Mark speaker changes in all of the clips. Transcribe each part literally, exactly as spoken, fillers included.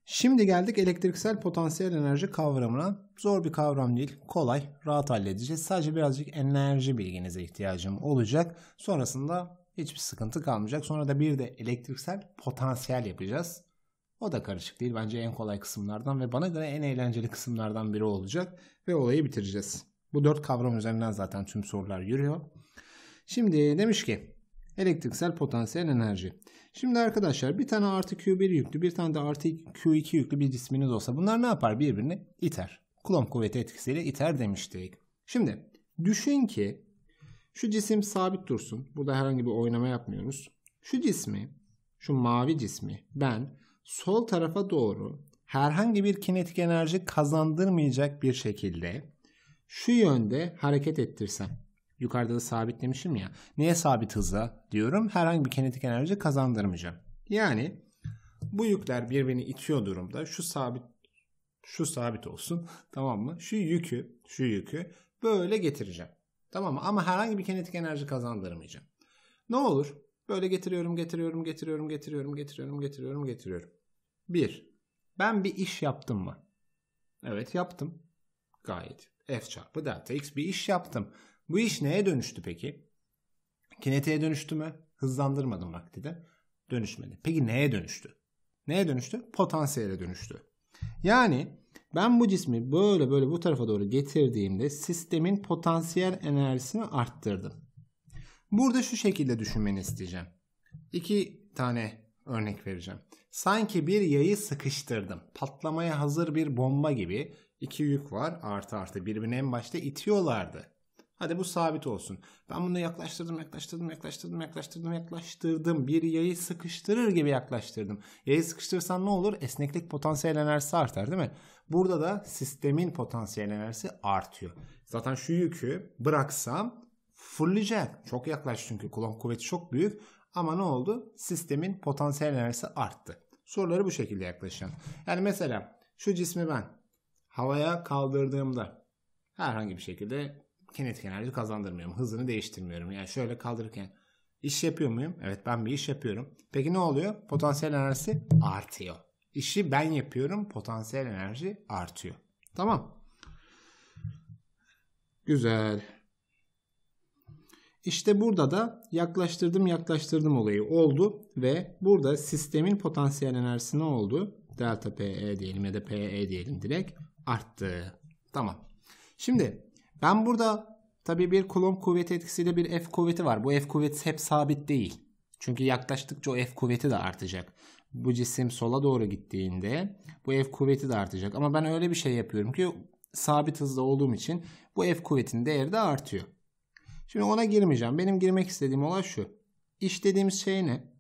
Speaker 1: Şimdi geldik elektriksel potansiyel enerji kavramına. Zor bir kavram değil, kolay, rahat halledeceğiz. Sadece birazcık enerji bilginize ihtiyacım olacak. Sonrasında hiçbir sıkıntı kalmayacak. Sonra da bir de elektriksel potansiyel yapacağız. O da karışık değil. Bence en kolay kısımlardan ve bana göre en eğlenceli kısımlardan biri olacak. Ve olayı bitireceğiz. Bu dört kavram üzerinden zaten tüm sorular yürüyor. Şimdi demiş ki elektriksel potansiyel enerji. Şimdi arkadaşlar bir tane artı Q bir yüklü, bir tane de artı Q iki yüklü bir cisminiz olsa bunlar ne yapar? Birbirini iter. Coulomb kuvveti etkisiyle iter demiştik. Şimdi düşün ki şu cisim sabit dursun. Burada herhangi bir oynama yapmıyoruz. Şu cismi, şu mavi cismi ben sol tarafa doğru herhangi bir kinetik enerji kazandırmayacak bir şekilde şu yönde hareket ettirsem. Yukarıda da sabitlemişim ya. Neye sabit hıza diyorum? Herhangi bir kinetik enerji kazandırmayacağım. Yani bu yükler birbirini itiyor durumda. Şu sabit şu sabit olsun. Tamam mı? Şu yükü, şu yükü böyle getireceğim. Tamam mı? Ama herhangi bir kinetik enerji kazandırmayacağım. Ne olur? Böyle getiriyorum, getiriyorum, getiriyorum, getiriyorum, getiriyorum, getiriyorum, getiriyorum. Bir. Ben bir iş yaptım mı? Evet, yaptım. Gayet. F çarpı delta x bir iş yaptım. Bu iş neye dönüştü peki? Kinetiğe dönüştü mü? Hızlandırmadım vakti de. Dönüşmedi. Peki neye dönüştü? Neye dönüştü? Potansiyele dönüştü. Yani ben bu cismi böyle böyle bu tarafa doğru getirdiğimde sistemin potansiyel enerjisini arttırdım. Burada şu şekilde düşünmeni isteyeceğim. İki tane örnek vereceğim. Sanki bir yayı sıkıştırdım. Patlamaya hazır bir bomba gibi iki yük var. Artı artı birbirini en başta itiyorlardı. Hadi bu sabit olsun. Ben bunu yaklaştırdım, yaklaştırdım, yaklaştırdım, yaklaştırdım, yaklaştırdım. Bir yayı sıkıştırır gibi yaklaştırdım. Yayı sıkıştırırsan ne olur? Esneklik potansiyel enerjisi artar değil mi? Burada da sistemin potansiyel enerjisi artıyor. Zaten şu yükü bıraksam fırlayacak. Çok yaklaş çünkü Coulomb kuvveti çok büyük. Ama ne oldu? Sistemin potansiyel enerjisi arttı. Soruları bu şekilde yaklaşacağım. Yani mesela şu cismi ben havaya kaldırdığımda herhangi bir şekilde kinetik enerji kazandırmıyorum. Hızını değiştirmiyorum. Yani şöyle kaldırırken iş yapıyor muyum? Evet, ben bir iş yapıyorum. Peki ne oluyor? Potansiyel enerjisi artıyor. İşi ben yapıyorum. Potansiyel enerji artıyor. Tamam. Güzel. İşte burada da yaklaştırdım yaklaştırdım olayı oldu ve burada sistemin potansiyel enerjisi ne oldu? Delta PE diyelim ya da PE diyelim direkt arttı. Tamam. Şimdi ben burada tabii bir Coulomb kuvveti etkisiyle bir F kuvveti var. Bu F kuvveti hep sabit değil. Çünkü yaklaştıkça o F kuvveti de artacak. Bu cisim sola doğru gittiğinde bu F kuvveti de artacak. Ama ben öyle bir şey yapıyorum ki sabit hızda olduğum için bu F kuvvetinin değeri de artıyor. Şimdi ona girmeyeceğim. Benim girmek istediğim olay şu. İş dediğimiz şey ne?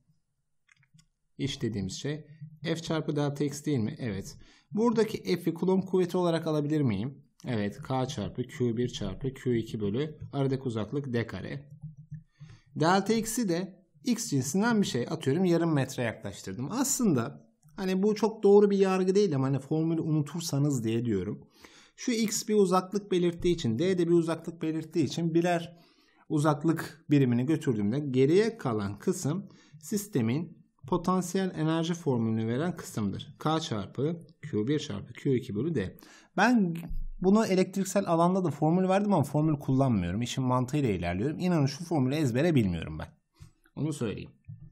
Speaker 1: İş dediğimiz şey F çarpı delta x değil mi? Evet. Buradaki F'i Coulomb kuvveti olarak alabilir miyim? Evet. K çarpı Q bir çarpı Q iki bölü aradaki uzaklık d kare. Delta x'i de x cinsinden bir şey. Atıyorum yarım metre yaklaştırdım. Aslında hani bu çok doğru bir yargı değil ama hani formülü unutursanız diye diyorum. Şu x bir uzaklık belirttiği için d de bir uzaklık belirttiği için birer uzaklık birimini götürdüğümde geriye kalan kısım sistemin potansiyel enerji formülünü veren kısımdır. K çarpı Q bir çarpı Q iki bölü D. Ben bunu elektriksel alanda da formül verdim ama formül kullanmıyorum. İşin mantığıyla ilerliyorum. İnanın şu formülü ezbere bilmiyorum ben. Onu söyleyeyim.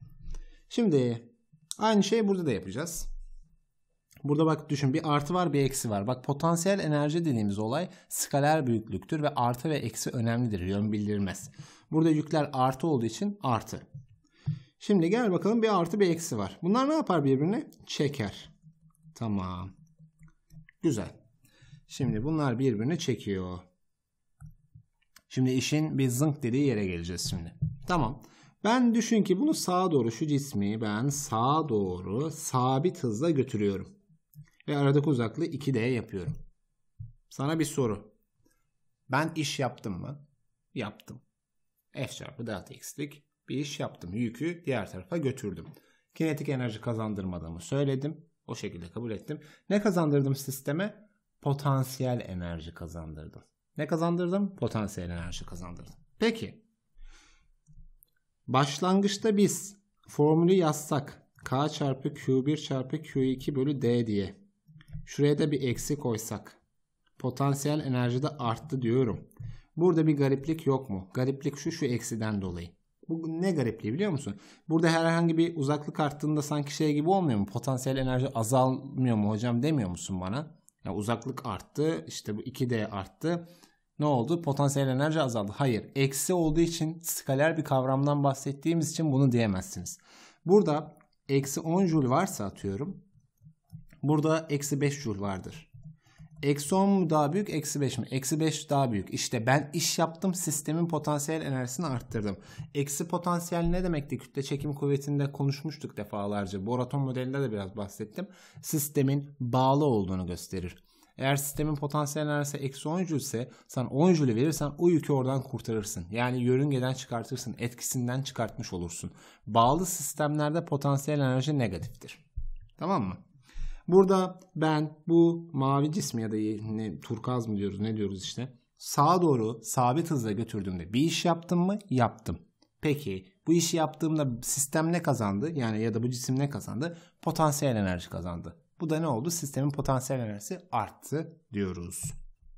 Speaker 1: Şimdi aynı şeyi burada da yapacağız. Burada bak düşün, bir artı var bir eksi var. Bak potansiyel enerji dediğimiz olay skaler büyüklüktür ve artı ve eksi önemlidir. Yön bildirmez. Burada yükler artı olduğu için artı. Şimdi gel bakalım, bir artı bir eksi var. Bunlar ne yapar birbirini? Çeker. Tamam. Güzel. Şimdi bunlar birbirini çekiyor. Şimdi işin bir zınk dediği yere geleceğiz şimdi. Tamam. Ben düşün ki bunu sağa doğru, şu cismi ben sağa doğru sabit hızla götürüyorum. Ve aradaki uzaklığı iki D yapıyorum. Sana bir soru. Ben iş yaptım mı? Yaptım. F çarpı delta x'lik bir iş yaptım. Yükü diğer tarafa götürdüm. Kinetik enerji kazandırmadığımı söyledim. O şekilde kabul ettim. Ne kazandırdım sisteme? Potansiyel enerji kazandırdım. Ne kazandırdım? Potansiyel enerji kazandırdım. Peki. Başlangıçta biz formülü yazsak K çarpı Q bir çarpı Q iki bölü D diye. Şuraya da bir eksi koysak. Potansiyel enerji de arttı diyorum. Burada bir gariplik yok mu? Gariplik şu şu eksiden dolayı. Bu ne garipliği biliyor musun? Burada herhangi bir uzaklık arttığında sanki şey gibi olmuyor mu? Potansiyel enerji azalmıyor mu hocam demiyor musun bana? Yani uzaklık arttı. İşte bu iki D arttı. Ne oldu? Potansiyel enerji azaldı. Hayır. Eksi olduğu için skaler bir kavramdan bahsettiğimiz için bunu diyemezsiniz. Burada eksi on joule varsa atıyorum. Burada eksi beş joule vardır. Eksi on mu daha büyük, eksi beş mi? Eksi beş daha büyük. İşte ben iş yaptım, sistemin potansiyel enerjisini arttırdım. Eksi potansiyel ne demekti? Kütle çekim kuvvetinde konuşmuştuk defalarca. Boraton modelinde de biraz bahsettim. Sistemin bağlı olduğunu gösterir. Eğer sistemin potansiyel enerjisi eksi on joule ise sen on joule verirsen o yükü oradan kurtarırsın. Yani yörüngeden çıkartırsın, etkisinden çıkartmış olursun. Bağlı sistemlerde potansiyel enerji negatiftir. Tamam mı? Burada ben bu mavi cismi ya da ne, turkuaz mı diyoruz ne diyoruz işte sağa doğru sabit hızla götürdüğümde bir iş yaptım mı? Yaptım. Peki bu işi yaptığımda sistem ne kazandı? Yani ya da bu cisim ne kazandı? Potansiyel enerji kazandı. Bu da ne oldu? Sistemin potansiyel enerjisi arttı diyoruz.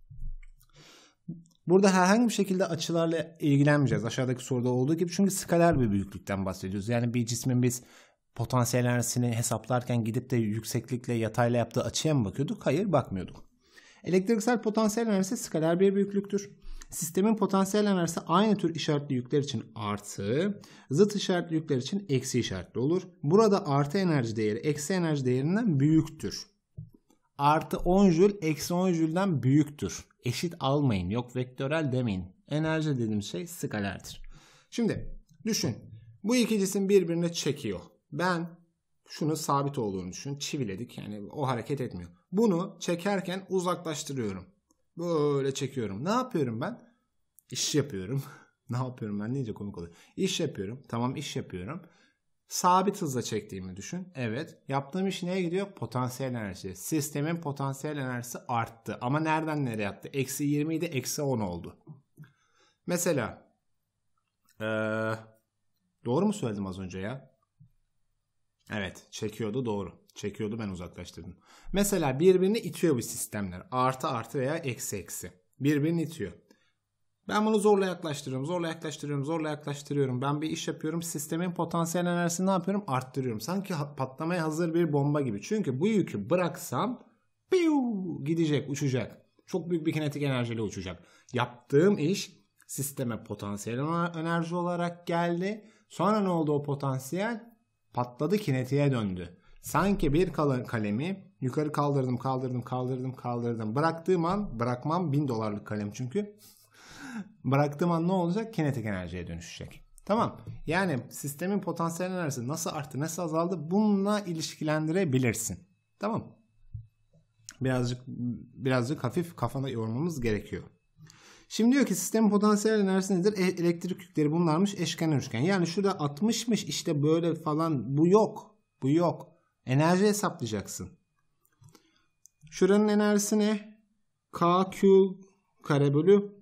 Speaker 1: Burada herhangi bir şekilde açılarla ilgilenmeyeceğiz. Aşağıdaki soruda olduğu gibi çünkü skaler bir büyüklükten bahsediyoruz. Yani bir cismin biz potansiyel enerjisini hesaplarken gidip de yükseklikle yatayla yaptığı açıya mı bakıyorduk? Hayır, bakmıyorduk. Elektriksel potansiyel enerjisi skaler bir büyüklüktür. Sistemin potansiyel enerjisi aynı tür işaretli yükler için artı, zıt işaretli yükler için eksi işaretli olur. Burada artı enerji değeri eksi enerji değerinden büyüktür. Artı on joule eksi on joule'den büyüktür. Eşit almayın, yok vektörel demeyin. Enerji dediğim şey skalerdir. Şimdi düşün. Bu iki cisim birbirine çekiyor. Ben şunu sabit olduğunu düşün. Çiviledik yani o hareket etmiyor. Bunu çekerken uzaklaştırıyorum. Böyle çekiyorum. Ne yapıyorum ben? İş yapıyorum. Ne yapıyorum ben deyince komik oluyor. İş yapıyorum. Tamam iş yapıyorum. Sabit hızla çektiğimi düşün. Evet. Yaptığım iş neye gidiyor? Potansiyel enerji. Sistemin potansiyel enerjisi arttı. Ama nereden nereye attı? Eksi yirmi idi. Eksi on oldu. Mesela ee, doğru mu söyledim az önce ya? Evet. Çekiyordu doğru. Çekiyordu ben uzaklaştırdım. Mesela birbirini itiyor bu sistemler. Artı artı veya eksi eksi. Birbirini itiyor. Ben bunu zorla yaklaştırıyorum, zorla yaklaştırıyorum, zorla yaklaştırıyorum. Ben bir iş yapıyorum. Sistemin potansiyel enerjisini ne yapıyorum? Arttırıyorum. Sanki patlamaya hazır bir bomba gibi. Çünkü bu yükü bıraksam piu, gidecek, uçacak. Çok büyük bir kinetik enerjiyle uçacak. Yaptığım iş sisteme potansiyel enerji olarak geldi. Sonra ne oldu o potansiyel? Patladı, kinetiğe döndü. Sanki bir kalemi yukarı kaldırdım, kaldırdım, kaldırdım, kaldırdım. Bıraktığım an, bırakmam bin dolarlık kalem çünkü. Bıraktığım an ne olacak? Kinetik enerjiye dönüşecek. Tamam. Yani sistemin potansiyel enerjisi nasıl arttı, nasıl azaldı? Bununla ilişkilendirebilirsin. Tamam. Birazcık birazcık hafif kafana yormamız gerekiyor. Şimdi diyor ki sistemin potansiyel enerjisi nedir? E, elektrik yükleri bunlarmış, eşkenar üçgen. Yani şurada altmışmış işte böyle falan. Bu yok. Bu yok. Enerji hesaplayacaksın. Şuranın enerjisi ne? K Q kare bölü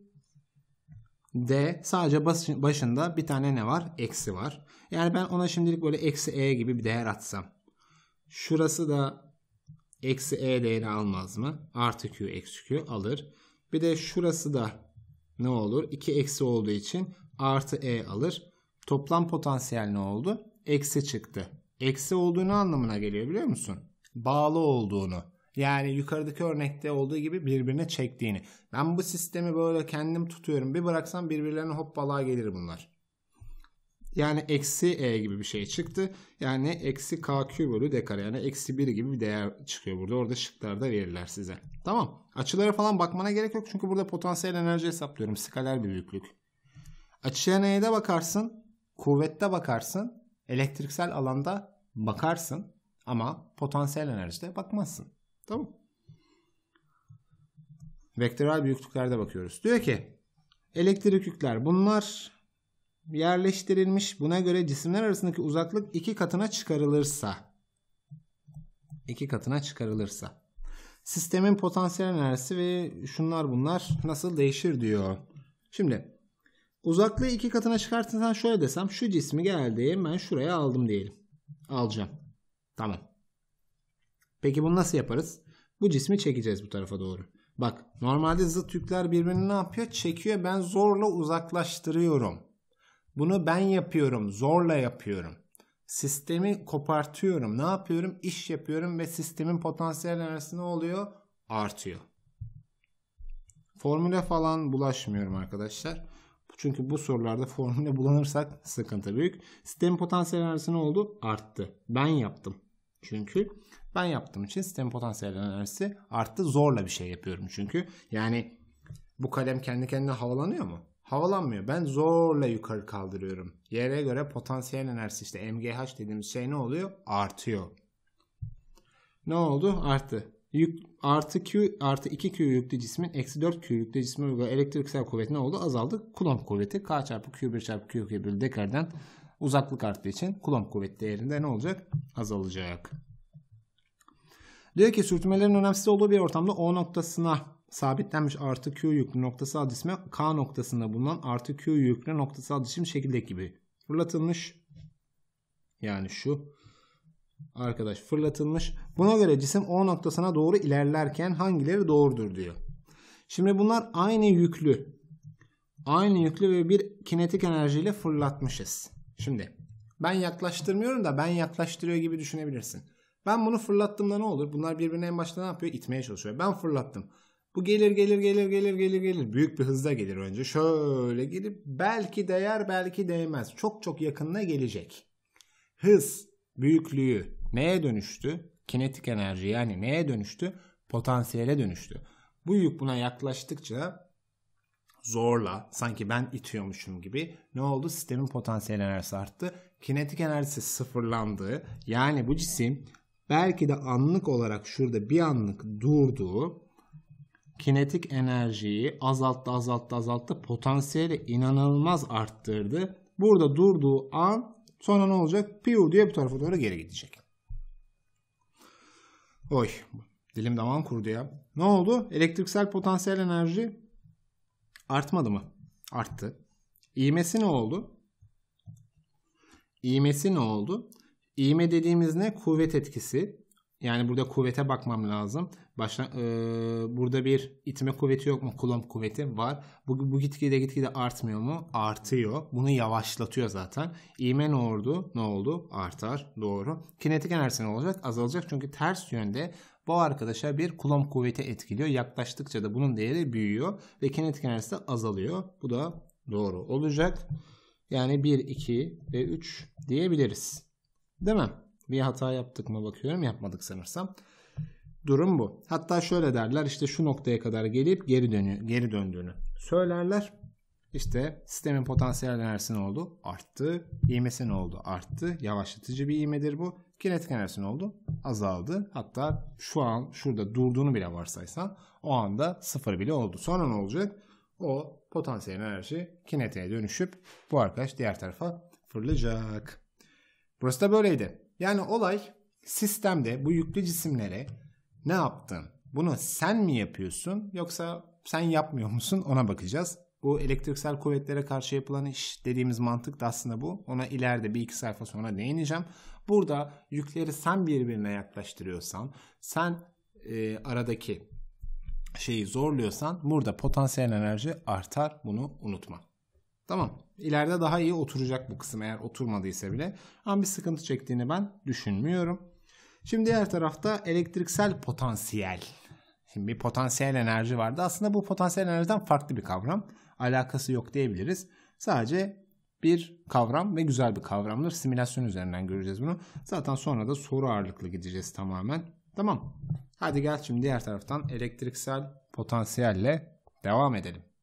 Speaker 1: D. Sadece başında bir tane ne var? Eksi var. Yani ben ona şimdilik böyle eksi E gibi bir değer atsam. Şurası da eksi E değeri almaz mı? Artı Q eksi Q alır. Bir de şurası da ne olur? iki eksi olduğu için artı E alır. Toplam potansiyel ne oldu? Eksi çıktı. Eksi olduğunu anlamına geliyor biliyor musun? Bağlı olduğunu. Yani yukarıdaki örnekte olduğu gibi birbirine çektiğini. Ben bu sistemi böyle kendim tutuyorum. Bir bıraksam birbirlerine hoppala gelir bunlar. Yani eksi E gibi bir şey çıktı. Yani eksi K Q bölü D kare. Yani eksi bir gibi bir değer çıkıyor burada. Orada şıklarda verirler size. Tamam. Açılara falan bakmana gerek yok. Çünkü burada potansiyel enerji hesaplıyorum. Skaler bir büyüklük. Açıya neye bakarsın? Kuvvette bakarsın. Elektriksel alanda bakarsın. Ama potansiyel enerjide bakmazsın. Tamam. Vektörel büyüklüklerde bakıyoruz. Diyor ki elektrik yükler bunlar yerleştirilmiş. Buna göre cisimler arasındaki uzaklık iki katına çıkarılırsa iki katına çıkarılırsa sistemin potansiyel enerjisi ve şunlar bunlar nasıl değişir diyor. Şimdi uzaklığı iki katına çıkartırsan şöyle desem şu cismi geldi ben şuraya aldım diyelim. Alacağım. Tamam. Peki bunu nasıl yaparız? Bu cismi çekeceğiz bu tarafa doğru. Bak normalde zıt yükler birbirini ne yapıyor? Çekiyor. Ben zorla uzaklaştırıyorum. Bunu ben yapıyorum. Zorla yapıyorum. Sistemi kopartıyorum. Ne yapıyorum? İş yapıyorum ve sistemin potansiyel enerjisi ne oluyor? Artıyor. Formüle falan bulaşmıyorum arkadaşlar. Çünkü bu sorularda formüle bulanırsak sıkıntı büyük. Sistemin potansiyel enerjisi ne oldu? Arttı. Ben yaptım. Çünkü ben yaptığım için sistemin potansiyel enerjisi arttı. Zorla bir şey yapıyorum çünkü. Yani bu kalem kendi kendine havalanıyor mu? Havalanmıyor. Ben zorla yukarı kaldırıyorum. Yere göre potansiyel enerjisi işte M G H dediğimiz şey ne oluyor? Artıyor. Ne oldu? Arttı. Yük, artı Q artı iki Q yüklü cismin eksi dört Q yüklü cismin uygulanan elektriksel kuvveti ne oldu? Azaldı. Coulomb kuvveti K çarpı Q bir çarpı Q iki bölü Dekar'dan uzaklık arttığı için Coulomb kuvveti değerinde ne olacak? Azalacak. Diyor ki sürtünmelerin önemsiz olduğu bir ortamda O noktasına sabitlenmiş artı Q yüklü noktasal cisme K noktasında bulunan artı Q yüklü noktasal cisim şekildeki gibi fırlatılmış. Yani şu arkadaş fırlatılmış. Buna göre cisim O noktasına doğru ilerlerken hangileri doğrudur diyor. Şimdi bunlar aynı yüklü. Aynı yüklü ve bir kinetik enerjiyle fırlatmışız. Şimdi ben yaklaştırmıyorum da ben yaklaştırıyor gibi düşünebilirsin. Ben bunu fırlattığımda ne olur? Bunlar birbirine en başta ne yapıyor? İtmeye çalışıyor. Ben fırlattım. Bu gelir gelir gelir gelir gelir gelir. Büyük bir hızla gelir önce. Şöyle gelip belki değer belki değmez. Çok çok yakınına gelecek. Hız, büyüklüğü neye dönüştü? Kinetik enerji yani neye dönüştü? Potansiyele dönüştü. Bu yük buna yaklaştıkça zorla sanki ben itiyormuşum gibi ne oldu? Sistemin potansiyel enerjisi arttı. Kinetik enerjisi sıfırlandı. Yani bu cisim belki de anlık olarak şurada bir anlık durduğu kinetik enerjiyi azalttı azalttı azalttı. Potansiyeli inanılmaz arttırdı. Burada durduğu an sonra ne olacak? Piu diye bu tarafa doğru geri gidecek. Oy. Dilim damağım kurudu ya. Ne oldu? Elektriksel potansiyel enerji artmadı mı? Arttı. İğmesi ne oldu? İğmesi ne oldu? İğme dediğimiz ne? Kuvvet etkisi. Yani burada kuvvete bakmam lazım. Başla, e, burada bir itme kuvveti yok mu? Coulomb kuvveti var. Bu, bu gitgide gitgide artmıyor mu? Artıyor. Bunu yavaşlatıyor zaten. İğme ne oldu? Ne oldu? Artar. Doğru. Kinetik enerjisi ne olacak? Azalacak. Çünkü ters yönde bu arkadaşa bir Coulomb kuvveti etkiliyor. Yaklaştıkça da bunun değeri büyüyor. Ve kinetik enerjisi azalıyor. Bu da doğru olacak. Yani bir, iki ve üç diyebiliriz. Değil mi? Bir hata yaptık mı bakıyorum. Yapmadık sanırsam. Durum bu. Hatta şöyle derler. İşte şu noktaya kadar gelip geri dönüyor, geri döndüğünü söylerler. İşte sistemin potansiyel enerjisi ne oldu? Arttı. İğmesi ne oldu? Arttı. Yavaşlatıcı bir ivmedir bu. Kinetik enerjisi ne oldu? Azaldı. Hatta şu an şurada durduğunu bile varsaysan o anda sıfır bile oldu. Sonra ne olacak? O potansiyel enerji kinetiğe dönüşüp bu arkadaş diğer tarafa fırlayacak. Burası da böyleydi. Yani olay sistemde bu yüklü cisimlere ne yaptın? Bunu sen mi yapıyorsun yoksa sen yapmıyor musun? Ona bakacağız. Bu elektriksel kuvvetlere karşı yapılan iş dediğimiz mantık da aslında bu. Ona ileride bir iki sayfa sonra değineceğim. Burada yükleri sen birbirine yaklaştırıyorsan, sen e, aradaki şeyi zorluyorsan burada potansiyel enerji artar. Bunu unutma. Tamam. İleride daha iyi oturacak bu kısım eğer oturmadıysa bile. Ama bir sıkıntı çektiğini ben düşünmüyorum. Şimdi diğer tarafta elektriksel potansiyel. Şimdi bir potansiyel enerji vardı. Aslında bu potansiyel enerjiden farklı bir kavram. Alakası yok diyebiliriz. Sadece bir kavram ve güzel bir kavramdır. Simülasyon üzerinden göreceğiz bunu. Zaten sonra da soru ağırlıklı gideceğiz tamamen. Tamam. Hadi gel şimdi diğer taraftan elektriksel potansiyelle devam edelim.